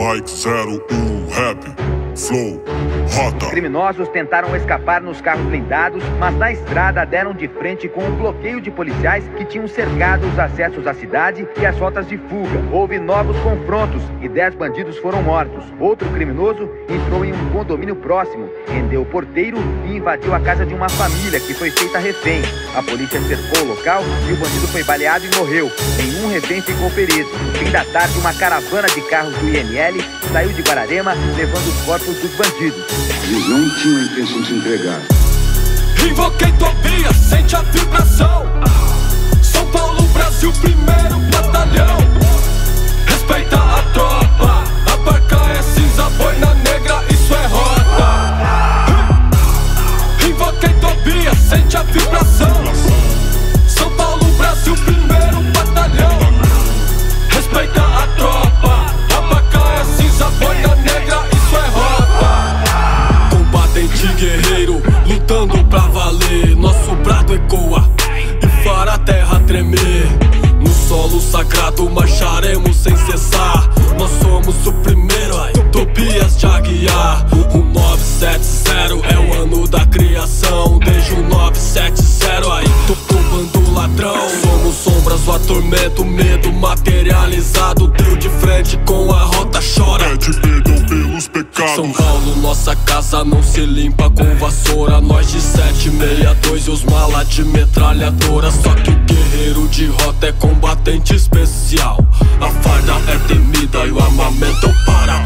Mike 01 Rap, Flow, Rota. Criminosos tentaram escapar nos carros blindados, mas na estrada deram de frente com um bloqueio de policiais que tinham cercado os acessos à cidade e as rotas de fuga. Houve novos confrontos e 10 bandidos foram mortos. Outro criminoso entrou em um condomínio próximo, rendeu o porteiro e invadiu a casa de uma família que foi feita refém. A polícia cercou o local e o bandido foi baleado e morreu. Nenhum refém ficou ferido. No fim da tarde, uma caravana de carros do IML saiu de Guararema levando os corpos dos bandidos. Eles não tinham a intenção de se entregar. Invoquei Tobias, sente a vibração. São Paulo, Brasil, primeiro batalhão. Respeita a tropa, a barca é cinza, boina negra, isso é rota. Invoquei Tobias, sente a vibração. São Paulo, Brasil, primeiro batalhão. Respeita a tropa, a barca é cinza, boina negra, isso é rota. Combatente guerreiro, lutando pra valer. Nosso brado ecoa e fará a terra tremer. No solo sagrado marcharemos sem cessar. Nós somos o primeiro, Tobias de Aguiar. O 970 é o ano da criação. Desde o 970 aí, tombando ladrão. Somos sombras, o atormento, medo materializado. Deu de frente com a rota, chora. Pede perdão pelos pecados. São Paulo, nossa casa não se limpa com vassoura. Nós de 762 e os mala de metralhadora. Só que o guerreiro de rota é combatente especial. A farda é temida e o armamento para.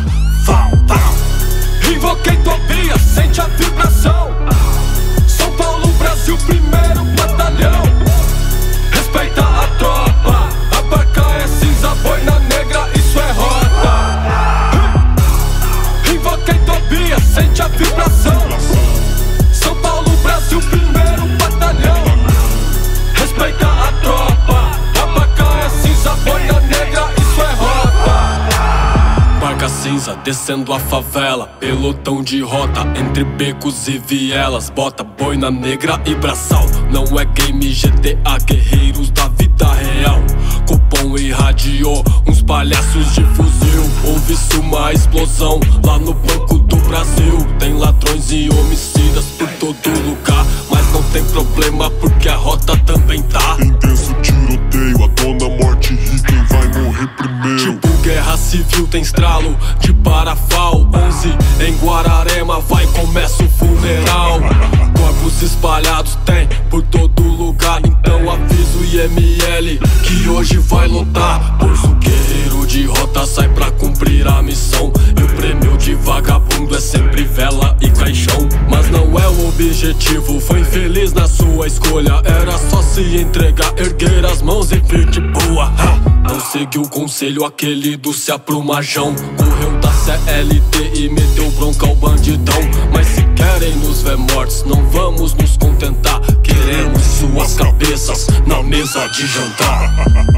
Invoquei Tobias, sente a vibração. São Paulo, Brasil, primeiro batalhão. Respeita a tropa, a barca é cinza, boina negra, isso é rota. Invoquei Tobias, sente a vibração. São Paulo, Brasil, primeiro batalhão. Respeita a tropa, a barca é cinza, boina negra, isso é rota. Barca cinza, descendo a favela, pelotão de rota, entre becos e vielas. Bota, boina negra e braçal. Não é game GTA, guerreiros da vida real. Copom irradiou uns palhaços de fuzil. Houve-se uma explosão lá no Banco do Brasil. Tem ladrões e homicidas por todo lugar, mas não tem problema porque a rota também tá. Intenso tiroteio, a dona morte ri, quem vai morrer primeiro. Tipo guerra civil, tem estralo de parafal. 11 em Guararema, vai, começa o funeral. Corpos espalhados tem por todo lugar. Então avisa o IML que hoje vai lotar. Pois o guerreiro de rota sai pra cumprir a missão. E o prêmio de vagabundo é sempre vela e caixão. Mas não é o objetivo, foi infeliz na sua escolha. Era só se entregar, erguer as mãos e vir de boa. Não seguiu o conselho aquele do se aprumajão. Correu da CLT e meteu bronca ao bandidão. Mas se querem nos ver mortos, não vamos nos contentar. Queremos suas cabeças na mesa de jantar.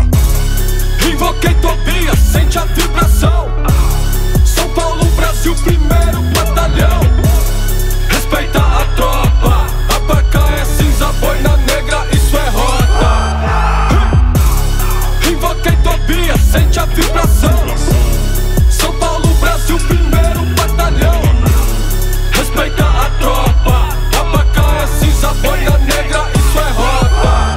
Invoquei Tobias, sente a vibração. São Paulo, Brasil, primeiro batalhão. Respeita a tropa, a barca é cinza, boina negra, isso é rota. Invoquei Tobias, sente a vibração. São Paulo, Brasil, primeiro batalhão. Respeita a tropa, a barca é cinza, boina negra, isso é rota.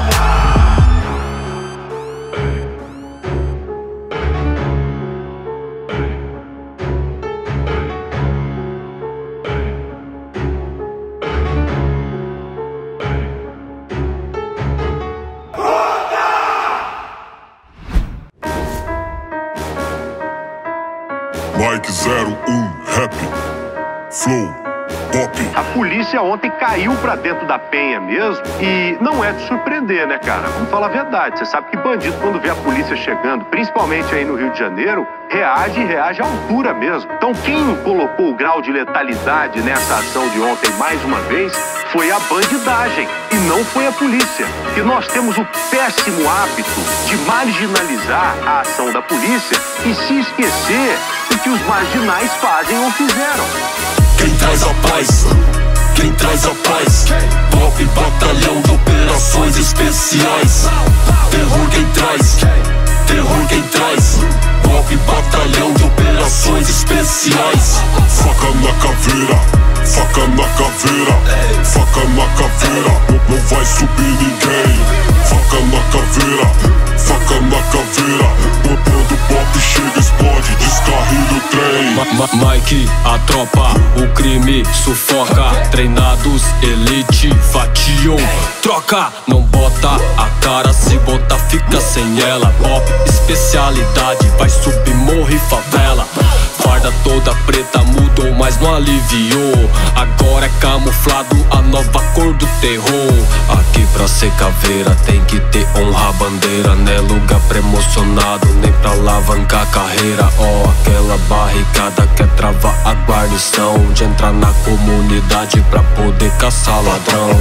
Mike 01 Rap, Flow, Pop. A polícia ontem caiu pra dentro da penha mesmo. E não é de surpreender, né, cara? Vamos falar a verdade. Você sabe que bandido, quando vê a polícia chegando, principalmente aí no Rio de Janeiro, reage à altura mesmo. Então quem colocou o grau de letalidade nessa ação de ontem mais uma vez foi a bandidagem e não foi a polícia. E nós temos o péssimo hábito de marginalizar a ação da polícia e se esquecer do que os marginais fazem ou fizeram. Quem traz a paz? Quem traz a paz? Golpe, batalhão de operações especiais. Terror quem traz? Terror quem traz? Golpe, batalhão de operações operações especiais. Faca na caveira, faca na caveira, faca na caveira, não vai subir ninguém. Faca na caveira, faca na caveira, quando o pop chega explode, descarrilha o trem. Mike, a tropa, o crime sufoca. Treinados, elite, fatiam, troca. Não bota a cara, se botar fica sem ela. Pop, especialidade, vai subir, morre, favela. Farda toda preta mudou, mas não aliviou. Agora é camuflado, a nova cor do terror. Aqui pra ser caveira tem que ter honra bandeira. Não é lugar pra emocionado, nem pra alavancar carreira. Ó, aquela barricada quer travar a guarnição de entrar na comunidade pra poder caçar ladrão.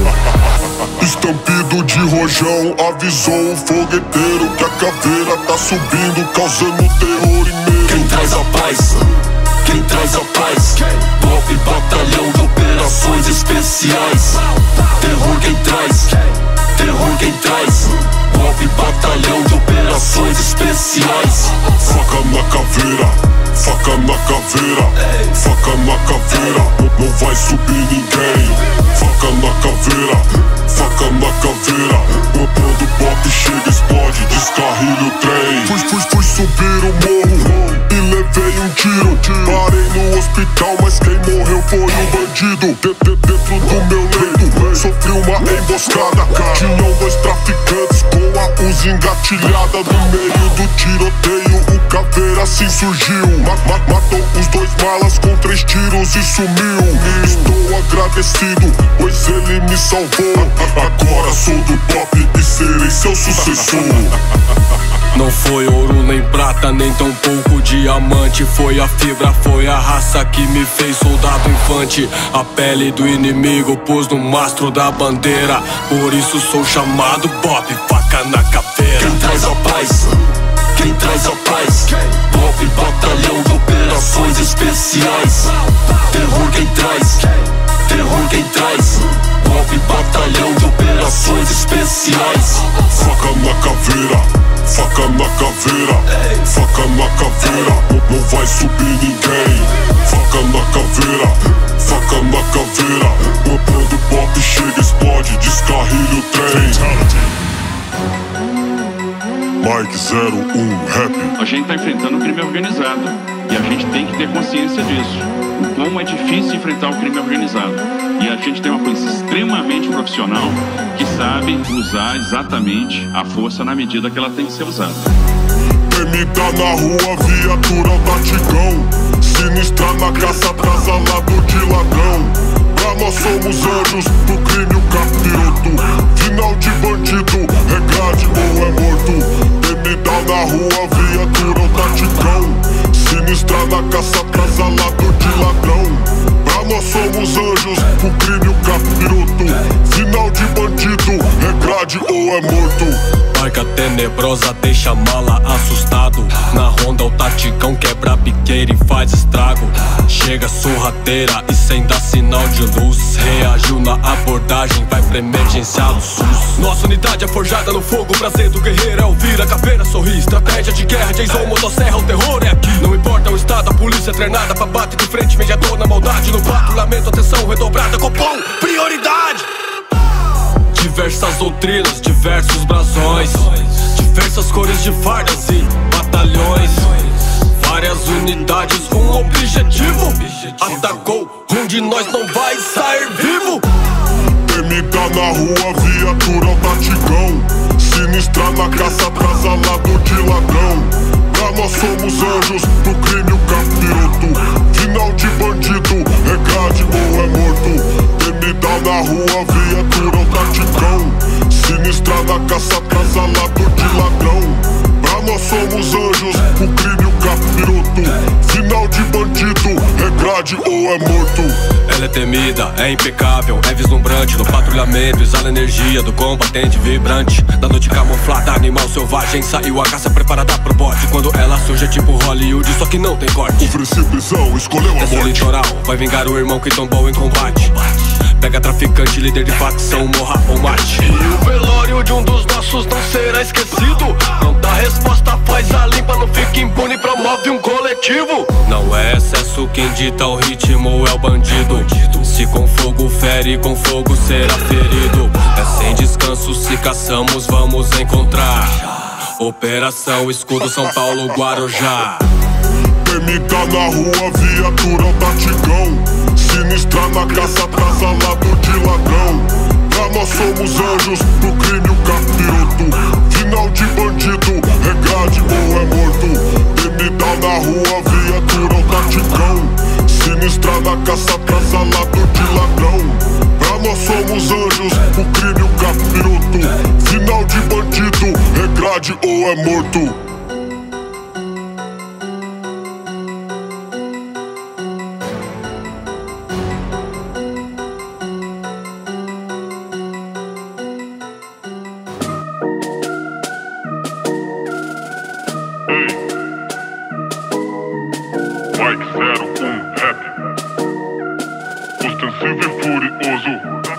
Estampido de rojão avisou o fogueteiro que a caveira tá subindo, causando terror e medo. Quem traz a paz? Quem traz a paz? Pop, batalhão de operações especiais. Terror quem traz? Terror quem traz? Pop, batalhão de operações especiais. Faca na caveira, faca na caveira, faca na caveira, não vai subir ninguém. Faca na caveira, faca na caveira, quando o pop chega explode, descarrilha o trem. Fui subir o morro e levei um tiro. Parei no hospital, mas quem morreu foi o bandido. Dentro do meu leito sofri uma emboscada. Tinham dois traficantes com a Uzi engatilhada. No meio do tiroteio o caveira assim surgiu. Matou os dois malas com 3 tiros e sumiu. Estou agradecido, pois ele me salvou. Agora sou do pop e serei seu sucessor. Não foi ouro nem prata, nem tão pouco diamante. Foi a fibra, foi a raça que me fez soldado infante. A pele do inimigo pus no mastro da bandeira. Por isso sou chamado pop, faca na caveira. Quem traz a paz? Quem traz a paz? Pop, batalhão de operações especiais. Terror quem traz? Terror quem traz? Pop, batalhão de operações especiais. Faca na caveira, faca na caveira, faca na caveira, não vai subir ninguém. Faca na caveira, faca na caveira, quando o pop chega explode, descarrilha o trem. Mike 01 Rap. A gente tá enfrentando o crime organizado e a gente tem que ter consciência disso. O como é difícil enfrentar o crime organizado. E a gente tem uma polícia extremamente profissional que sabe usar exatamente a força na medida que ela tem que ser usada. Temida na rua, viatura da Tigão. Sinistra na caça, atrasalado de ladrão. Pra nós somos anjos, do crime o capiroto. Final de bandido, é grade ou é morto. Temida na rua, viatura da Tigão. Sinistra na caça, atrasalado de ladrão. Pra nós somos anjos, o crime o capiroto. Final de bandido, é grade ou é morto. Marca tenebrosa deixa a mala assustado. Na ronda o taticão quebra a biqueira e faz estrago. Chega sorrateira e sem dar sinal de luz. Reagiu na abordagem, vai pra emergencial do SUS. Nossa unidade é forjada no fogo, o prazer do guerreiro é ouvir a caveira sorrir. Estratégia de guerra, Jason, motosserra, o terror é aqui. Não importa o estado, a polícia é treinada pra bater de frente. Mediador na maldade, no patrulhamento, atenção redobrada. Copom, prioridade. Diversas doutrinas, diversos brasões, diversas cores de fardas e batalhões. Várias unidades, um objetivo. Atacou, um de nós não vai sair vivo. Temida na rua, viatura da Tigão. Sinistra na caça, atrasalado de ladrão. Pra nós somos anjos, do crime o capiroto. Final de bandido, é grade ou é morto. Temida na rua, viatura da Tigão. Sinistra na caça, atrasalado de ladrão. Pra nós somos anjos, o crime o capiroto. Final de bandido, é grade ou é morto. Ela é temida, é impecável, é vislumbrante. No patrulhamento exala energia do combatente vibrante. Da noite camuflada, animal selvagem. Saiu a caça preparada pro bote. Quando ela surge é tipo Hollywood, só que não tem corte. Ofereci prisão, escolheu a Desce morte. litoral, vai vingar o irmão que tombou em combate. Pega traficante, líder de facção, morra ou mate. E o velório de um dos nossos não será esquecido. Não dá resposta, faz a limpa, não fica impune, promove um coletivo. motivo. Não é excesso quem dita o ritmo, é o bandido. Se com fogo fere, com fogo será ferido. É sem descanso, se caçamos, vamos encontrar. Operação Escudo, São Paulo, Guarujá. PMK na rua, viatura o taticão. Sinistra na caça, atrasalado de ladrão. Pra nós somos anjos, pro crime o capiroto. Final de bandido, é grade ou é morto. PMK na rua, viatura o taticão. Sinistra na caça, atrasalado de ladrão. Pra nós somos anjos, pro crime o capiroto. Final de bandido, é grade ou é morto. Mike 01 Rap, ostensivo e furioso.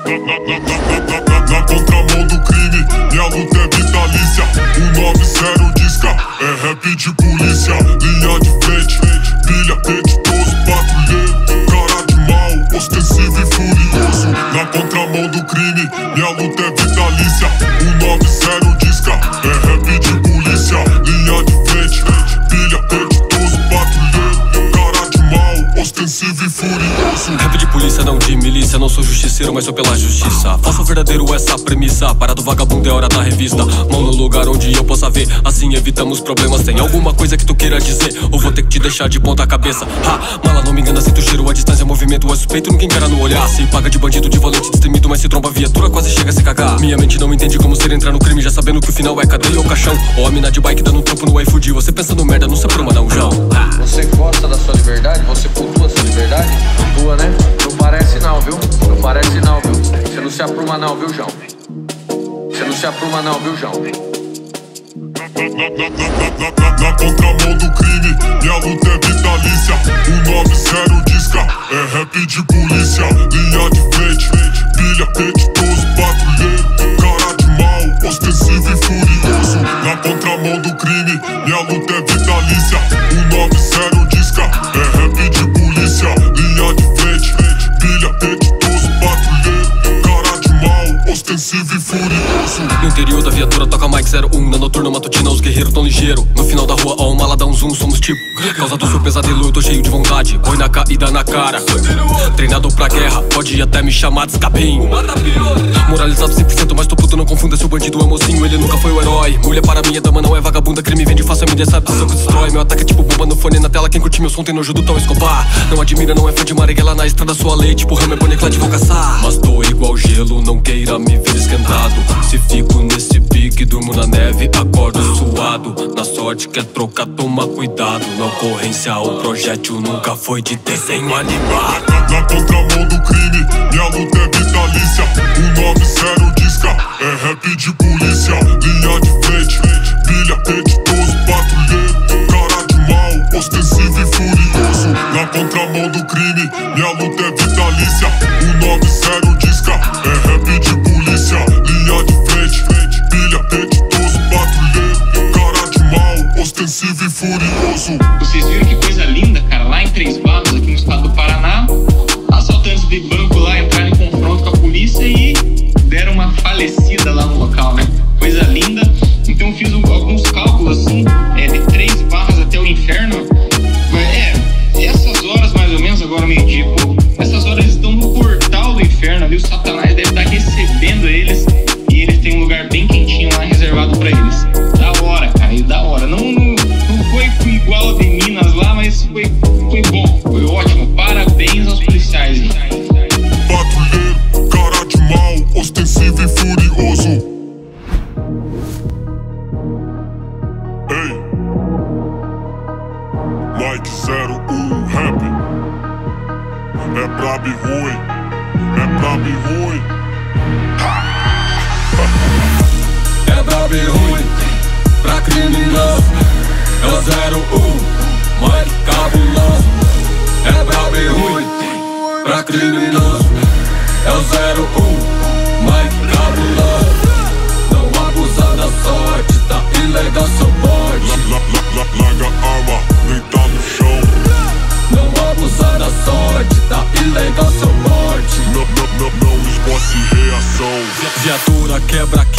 Na contramão do crime, minha luta é vitalícia. 190 disca, é rap de polícia. Linha de frente, pilha, deditoso, patrulheiro. Cara de mal, ostensivo e furioso. Na contramão do crime, minha luta é vitalícia. 190 disca, é rap de polícia. Linha de frente, pilha, deditoso, patrulheiro. Ostensivo e furioso. Rap de polícia, não de milícia. Não sou justiceiro, mas sou pela justiça. Faça verdadeiro essa premissa. Para do vagabundo é hora da revista. Mão no lugar onde eu possa ver, assim evitamos problemas. Tem alguma coisa que tu queira dizer, ou vou ter que te deixar de ponta cabeça. Mala, não me engana, sinto cheiro, a distância, movimento é suspeito, ninguém encara no olhar. Se paga de bandido, de valente, destemido, mas se tromba a viatura, quase chega a se cagar. Minha mente não entende como ser entrar no crime, já sabendo que o final é cadeia ou caixão. Ou a mina de bike dando um trampo no iFood. Você pensa no merda, não se apruma não, João. Você gosta da sua liberdade? Você cultua a sua liberdade? Cultua, né? Não parece não, viu? Não parece não, viu? Você não se apruma não, viu, João? Você não se apruma não, viu, João? Na contramão do crime, minha luta é vitalícia. 190 disca, é rap de polícia. Linha de frente, pilha, deditoso, patrulheiro. Cara de mal, ostensivo e furioso. Na contramão do crime, minha luta é vitalícia. 190 disca, é rap de polícia. Linha de frente, pilha, deditoso, patrulheiro. Cara de mal, ostensivo e furioso. No interior da viatura toca Mike 01. Na noturna matutina os guerreiros tão ligeiro. No final da rua, ó, uma lá dá um zoom. Somos tipo, causa do seu pesadelo, eu tô cheio de vontade. Põe na caída na cara. Treinado pra guerra, pode até me chamar de escapinho. Moralizado 100%, mas tô puto, não confunda. Se o bandido é mocinho, ele nunca foi o herói. Mulher para mim é dama, não é vagabunda. Crime vende fácil, a mídia sabe que destrói. Meu ataque é tipo bomba no fone na tela. Quem curte meu som tem nojo do Tom Escobar. Não admira, não é fã de Marighella. Na estrada sua lei, tipo Hammer, Boneclad, vou caçar. Mas tô igual gelo, não queira me ver esquentado. Se fico nesse pique, durmo na neve, acordo suado. Na sorte quer trocar, toma cuidado. Na ocorrência, o projétil nunca foi de desenho animado. Na contramão do crime, minha luta é vitalícia. 190 disca, é rap de polícia. Linha de frente, pilha, deditoso, patrulheiro. Cara de mal, ostensivo e furioso. Na contramão do crime, minha luta é vitalícia. 190 disca, é rap de polícia. Linha de frente, pilha, deditoso, patrulheiro. Cara de mal, ostensivo e furioso. Vocês viram que coisa linda, cara? Lá em Três Barras, aqui no estado do Paraná, assaltantes de banco lá entraram em confronto com a polícia e deram uma falecida lá no local, né? Coisa linda. Então eu fiz alguns cálculos assim, de Três Barras até o inferno. Essas horas mais ou menos, agora meio-dia e pouco, essas horas eles estão no portal do inferno ali. O Satanás deve estar recebendo eles e eles têm um lugar bem quentinho lá reservado pra eles. Da hora, cara, e da hora. Não foi igual a de Minas lá, mas foi bom, foi ótimo. Parabéns aos policiais, hein? Patrulheiro, cara de mal, ostensivo e furioso. Ei, Mike 01 Rap. É brabo e ruim, é brabo e ruim. É brabo e ruim, pra criminoso. É o 01, Mike cabuloso. É brabo e ruim, pra criminoso. É o 01, Mike cabuloso. Não abusa da sorte, tá ilegal seu porte. Larga a arma, nem tá no chão.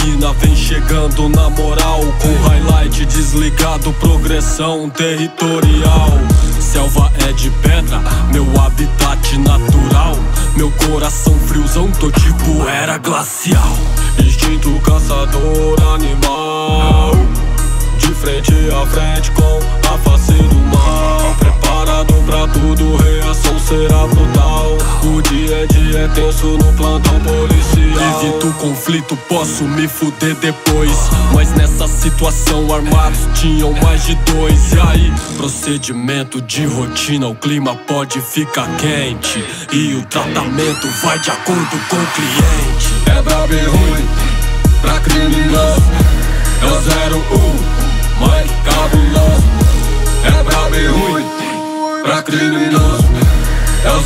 máquina vem chegando na moral, com highlight desligado, progressão territorial. Selva é de pedra, meu habitat natural. Meu coração friozão, tô tipo era glacial. Instinto caçador animal, de frente a frente com a face do mal. Preparado pra tudo, reação será brutal. O dia a dia é tenso no plantão policial. Evito o conflito, posso me fuder depois, mas nessa situação armados tinham mais de dois. E aí, procedimento de rotina, o clima pode ficar quente e o tratamento vai de acordo com o cliente. É brabo e ruim pra criminoso, é o 01 mais cabuloso. É brabo e ruim pra criminoso, é o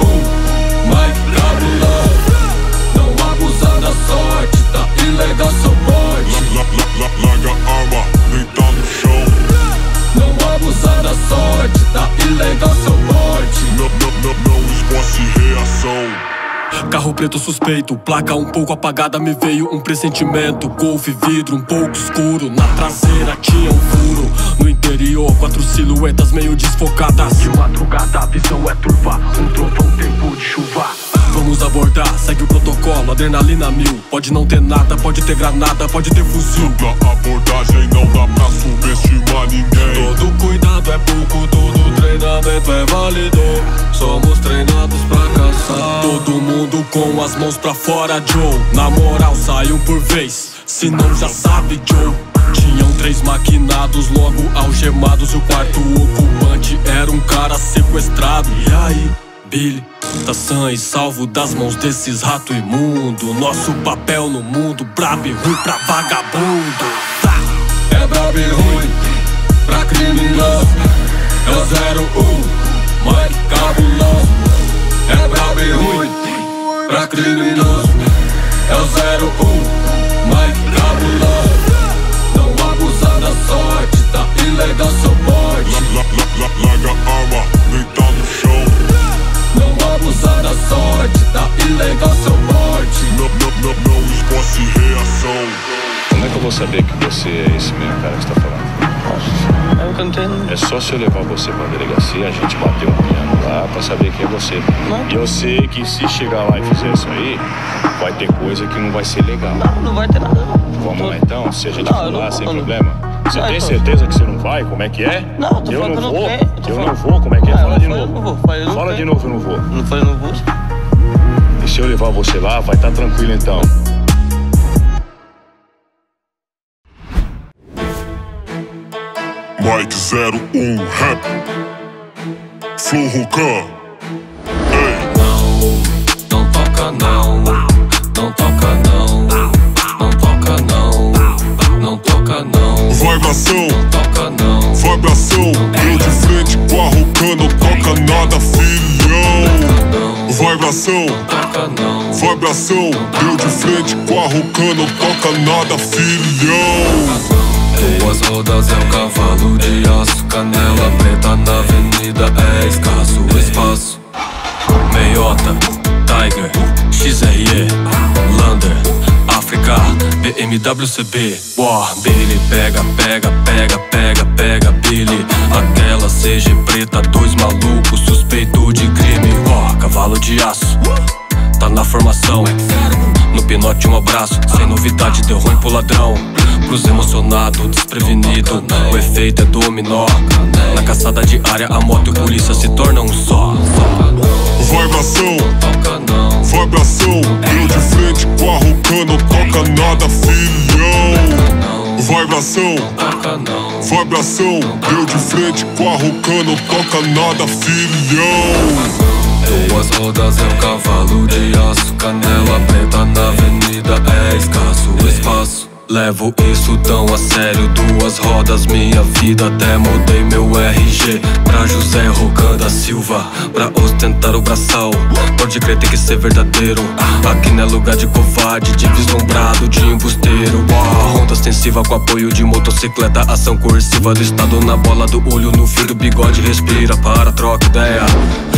01 mais cabuloso. Não abusar da sorte, tá ilegal seu bote. Larga a arma, deita no chão. Não abusar da sorte, tá ilegal seu bote. Não esboce reação. Carro preto suspeito, placa um pouco apagada, me veio um pressentimento. Golf vidro um pouco escuro, na traseira tinha um furo. No interior, 4 silhuetas meio desfocadas. De madrugada a visão é turva, um trovão, tempo de chuva. Vamos abordar, segue o protocolo, adrenalina 1000. Pode não ter nada, pode ter granada, pode ter fuzil. Na abordagem não dá pra subestimar ninguém. Todo cuidado é pouco, todo treinamento é válido. Somos treinados pra caçar. Todo mundo com as mãos pra fora, Joe. Na moral, sai um por vez, se não já sabe, Joe. Tinham 3 maquinados, logo algemados. E o quarto ocupante era um cara sequestrado. E aí, Billy, tá sã e salvo das mãos desses rato imundo. Nosso papel no mundo, brabo e ruim pra vagabundo. É brabo e ruim pra criminoso, é o 01 mais cabuloso. É brabo e ruim pra criminoso, é o 01 mais cabuloso. Não abusar da sorte, tá ilegal seu bote. Larga a arma, deita no chão. Não abusar da sorte, tá ilegal seu bote. Não esboce reação. Como é que eu vou saber que você é esse mesmo cara que você tá falando? É só se eu levar você pra delegacia, a gente bater um piano lá pra saber quem é você. E eu sei que se chegar lá e fizer isso aí, vai ter coisa que não vai ser legal. Não vai ter nada. Vamos lá então, se a gente for lá sem problema. Você tem certeza que você não vai? Como é que é? Não, eu não vou. Eu não vou, como é que é? Fala de novo. Fala de novo, eu não vou. Não falei, não vou. E se eu levar você lá, vai estar tranquilo então. Mike 01 Rap Flow Rocan. Não toca não, não toca não, não toca não, não toca não. Vibração, não toca não, vibração. Eu de frente com a Rocan, não toca nada, filhão. Vibração, vibração. Eu de frente com a Rocan, não toca nada, filhão. 2 rodas é um cavalo de aço, canela preta na avenida é escasso espaço. Meiota, Tiger, XRE, Lander, África, BMW CB. Billy, pega, pega, pega, pega, pega, Billy. Aquela CG preta, 2 malucos, suspeito de crime. Cavalo de aço, tá na formação. No pinote um abraço, sem novidade deu ruim pro ladrão. Cruz emocionado, desprevenido, o efeito é dominó. Na caçada diária a moto e a polícia se tornam um só. Vibração, vibração. Eu de frente com a Rocan, não toca nada, filhão. Vibração, vibração. Eu de frente com a Rocan, não toca nada, filhão. 2 rodas é um cavalo de aço, canela preta na avenida é escasso espaço. Levo isso tão a sério, 2 rodas, minha vida. Até mudei meu RG pra José Rocan da Silva, pra ostentar o braçal. Pode crer, tem que ser verdadeiro. Aqui não é lugar de covarde, de vislumbrado, de embusteiro. Ronda ostensiva com apoio de motocicleta, ação coerciva do estado na bola do olho, no fio do bigode. Respira, para, troca ideia.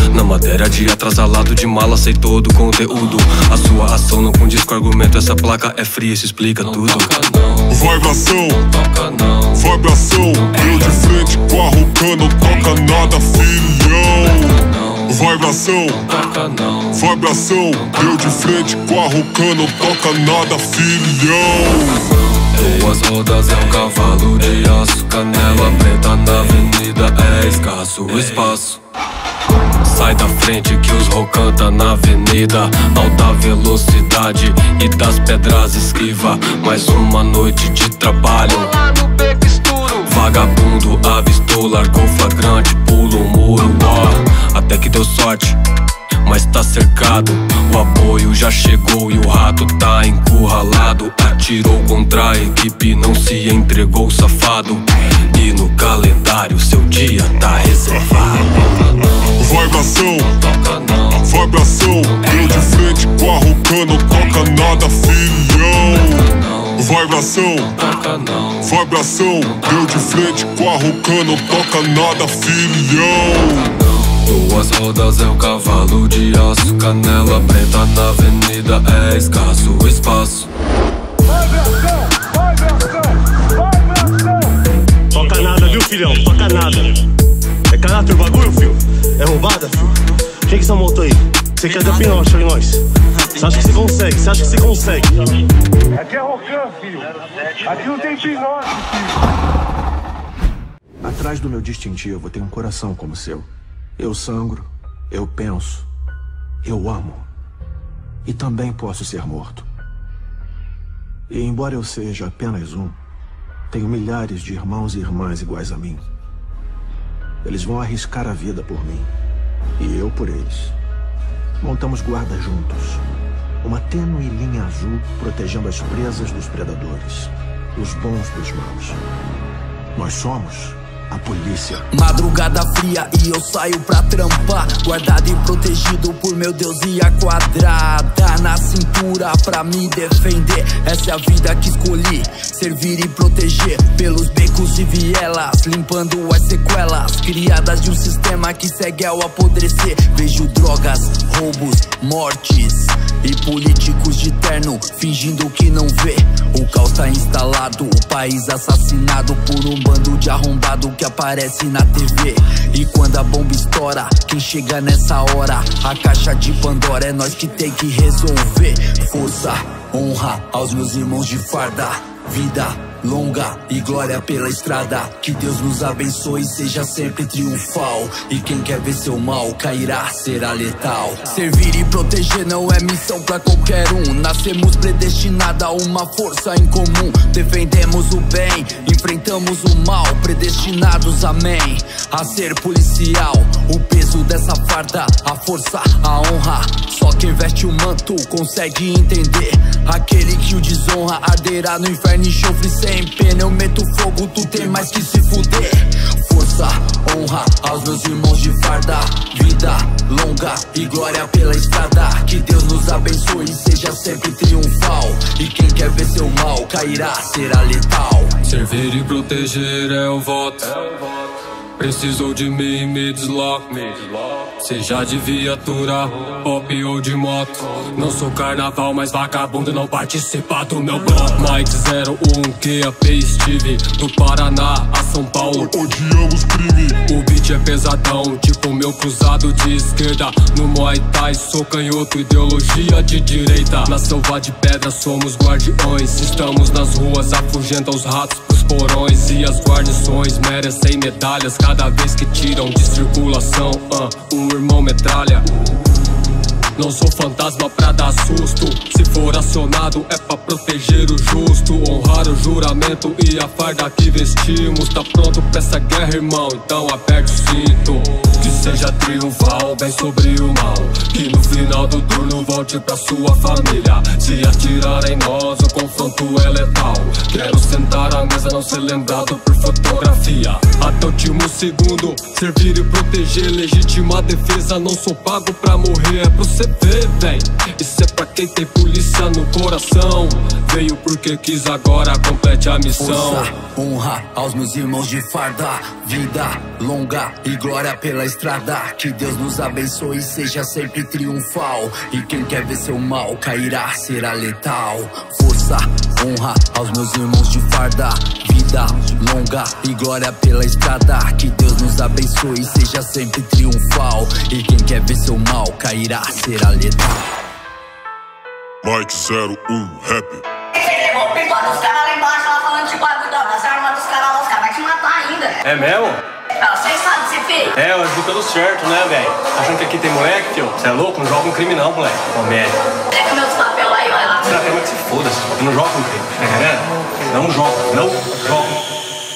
Na matéria de atrasalado de mala, sei todo o conteúdo. A sua ação não condiz com argumento. Essa placa é fria, isso explica tudo. Vibração, vibração, eu de frente com a roupa, não toca nada, filhão. Vibração, vibração, eu de frente com a roupa, não toca nada, filhão. Duas rodas é um cavalo de aço, canela preta na avenida, é escasso o espaço. Sai da frente que os rocan tá na avenida, alta velocidade e das pedras esquiva. Mais uma noite de trabalho, vagabundo avistou, largou flagrante, pula o muro, ó. Até que deu sorte, mas tá cercado. O apoio já chegou e o rato tá encurralado. Atirou contra a equipe, não se entregou, safado. E no calendário seu dia tá reservado. Vibração, vibração, eu de frente com a roupa, não toca nada, filhão. Vibração, vibração, eu de frente com a roupa, não toca nada, filhão. Duas rodas é um cavalo de aço, canela preta na avenida, é escasso o espaço. Toca nada, viu, filhão? Toca nada. É caráter o bagulho, filho? É roubada, filho? Quem que essa moto aí? Você quer dar pinote em nós? Você acha que você consegue? Você acha que você consegue? Aqui é Rocan, filho. Aqui não tem pinote, filho. Atrás do meu distintivo tem um coração como o seu. Eu sangro, eu penso, eu amo. E também posso ser morto. E embora eu seja apenas um, tenho milhares de irmãos e irmãs iguais a mim. Eles vão arriscar a vida por mim, e eu por eles. Montamos guarda juntos, uma tênue linha azul protegendo as presas dos predadores, os bons dos maus. Nós somos a polícia. Madrugada fria e eu saio pra trampar, guardado e protegido por meu Deus e a quadrada na cintura pra me defender. Essa é a vida que escolhi, servir e proteger pelos becos e vielas, limpando as sequelas criadas de um sistema que segue ao apodrecer. Vejo drogas, roubos, mortes e políticos de terno fingindo que não vê. O caos tá instalado, o país assassinado por um bando de arrombado que aparece na TV. E quando a bomba estoura, quem chega nessa hora? A caixa de Pandora é nós que tem que resolver. Força, honra aos meus irmãos de farda, vida longa e glória pela estrada. Que Deus nos abençoe e seja sempre triunfal. E quem quer ver seu mal cairá, será letal. Servir e proteger não é missão pra qualquer um. Nascemos predestinados a uma força em comum. Defendemos o bem, enfrentamos o mal, predestinados, amém, a ser policial. O peso dessa farda, a força, a honra, só quem veste o manto consegue entender. Aquele que o desonra arderá no inferno e chofre sem pena. Eu meto fogo, tu tem mais que se fuder. Força, honra aos meus irmãos de farda, vida longa e glória pela estrada. Que Deus nos abençoe e seja sempre triunfal. E quem quer ver seu mal cairá, será letal. Servir e proteger é o voto. Precisou de mim, me desloco. Seja de viatura, pop ou de moto. Não sou carnaval, mas vagabundo não participa do meu bloco. Mike 01, QAP Steve, do Paraná a São Paulo. Odiamos crime. O beat é pesadão, tipo meu cruzado de esquerda. No Muay Thai sou canhoto, ideologia de direita. Na selva de pedra somos guardiões. Estamos nas ruas, afugenta os ratos pros porões. E as guarnições merecem medalhas cada vez que tiram de circulação. Um irmão metralha. Não sou fantasma pra dar susto. Se for acionado é pra proteger o justo, honrar o juramento e a farda que vestimos. Tá pronto pra essa guerra, irmão? Então aperte o cinto. Que seja triunfal, bem sobre o mal. Que no final do turno volte pra sua família. Se atirar em nós o confronto é letal. Quero sentar à mesa, não ser lembrado por fotografia. até o último segundo. Servir e proteger, legítima defesa. Não sou pago pra morrer, é pro cê ver, véi. Isso é pra quem tem polícia no coração. Veio porque quis, agora complete a missão. Força, honra aos meus irmãos de farda. Vida longa e glória pela estrada. Que Deus nos abençoe e seja sempre triunfal. E quem quer ver seu mal cairá, será letal. Força, honra aos meus irmãos de farda. Vida longa e glória pela estrada. Que Deus nos abençoe e seja sempre triunfal. E quem quer ver seu mal cairá, será letal. Mike 01 Rap. Você levou o pico dos caras lá embaixo, lá falando de bagulho das armas dos caras lá, os caras vão te matar ainda. É mesmo? Você sabe o que você fez? É, eu vi tudo certo, né, velho? Achando que aqui tem moleque, tio? Você é louco? Não joga um crime não, moleque. Comédia. Pega meus papel aí, vai lá. Será que é que se foda? Eu não jogo com crime, tá entendendo? Não jogo, não jogo.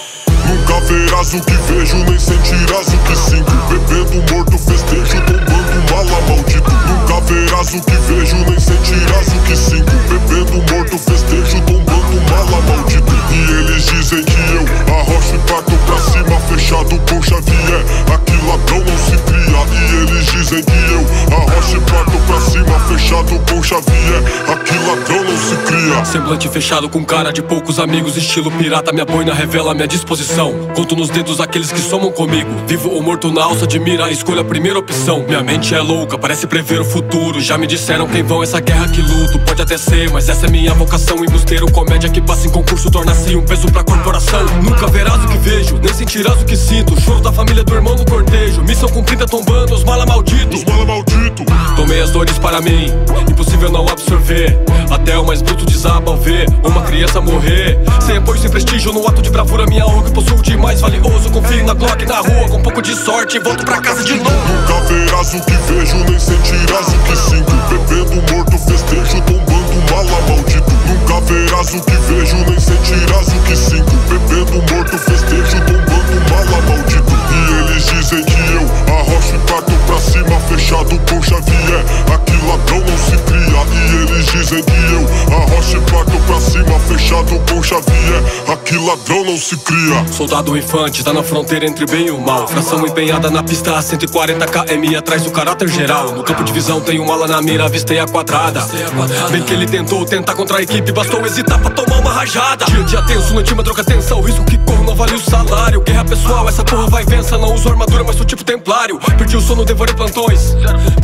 Nunca verás o que vejo, nem sentirás o que sinto. Bebendo morto, festejo, tombando mala maldito. Nunca verás o que vejo, nem sentirás o que sinto. Bebendo morto, festejo, tombando mala maldito. E eles dizem que eu arrocho e parto pra cima, fechado com Xavier. Aqui ladrão não se cria. E eles dizem que eu arrocho e parto pra cima, fechado com Xavier. Aqui ladrão não se cria. Semblante fechado com cara de poucos amigos, estilo pirata. Minha boina revela minha disposição. Conto nos dedos aqueles que somam comigo. Vivo ou morto na alça de mira, escolha a primeira opção. Minha mente é louca, parece prever o futuro. Já me disseram quem vão essa guerra que luto. Pode até ser, mas essa é minha vocação. Embusteiro, comédia que passa em concurso, torna-se um peso pra corporação. Nunca verás o que vejo, nem sentirás o que sinto. Choro da família do irmão no cortejo. Missão cumprida tombando os mala malditos. Os mala malditos. Tomei as dores para mim, impossível não absorver. Até o mais bruto desaba ao ver uma criança morrer. Sem apoio, sem prestígio, no ato de bravura. Minha honra que possuo de mais valioso. Confio na Glock na rua, com um pouco de sorte volto pra casa de novo. Nunca verás o que vejo, nem sentirás o que sinto. Bebendo morto, festejo, tombando mala maldito. Nunca verás o que vejo, nem sentirás o que sinto. Bebendo morto, festejo, tombando mala maldito. E eles dizem que eu arrocho e parto pra cima, fechado com Xavier. Aqui ladrão não se cria. E eles dizem que eu arrocho e parto pra cima, fechado com Xavier. Aqui ladrão não se cria. Soldado infante, tá na fronteira entre o bem e o mal. Fração empenhada na pista a 140 km, atrás do caráter geral. No campo de visão tem uma ala na mira, avistei a quadrada. Bem que ele tentou tentar contra a equipe, bastou hesitar pra tomar uma rajada. Dia tenso, noite madruga atenção, o risco que corro não vale o salário. Guerra pessoal, essa porra vai vença, não uso armadura, mas sou tipo templário. Perdi o sono, devorei plantões,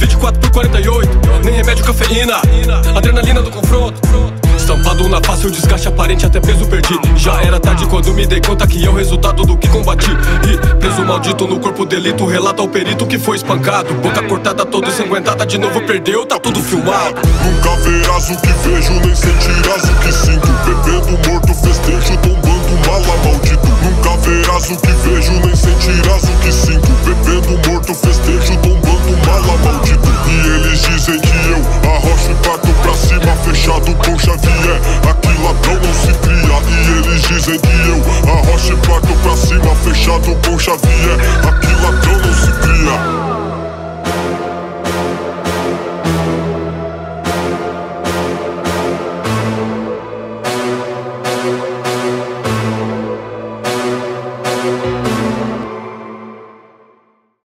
24/48, nem remédio, cafeína, adrenalina do confronto. Estampado na face, o desgaste aparente, até peso perdi. Já era tarde quando me dei conta que é o resultado do que combati. E preso maldito no corpo delito, relata ao perito que foi espancado. Boca cortada, toda ensanguentada, de novo perdeu, tá tudo filmado. Nunca verás o que vejo, nem sentirás o que sinto. Bebendo morto, festejo, tombando mala maldito. Nunca verás o que vejo, nem sentirás o que sinto. Bebendo morto, festejo, tombando mala maldito. E eles dizem que eu arrocho e parto pra cima, fechado com Xavier. Aqui ladrão não se cria. E eles dizem que eu arrocho e parto pra cima, fechado com Xavier.